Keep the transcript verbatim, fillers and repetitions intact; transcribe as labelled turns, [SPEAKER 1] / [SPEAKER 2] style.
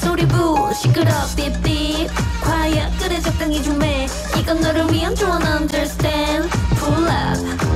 [SPEAKER 1] 소리 부 시끄러 삐삐 quiet 그래 적당히 좀해 이건 너를 위한 좋은 understand pull up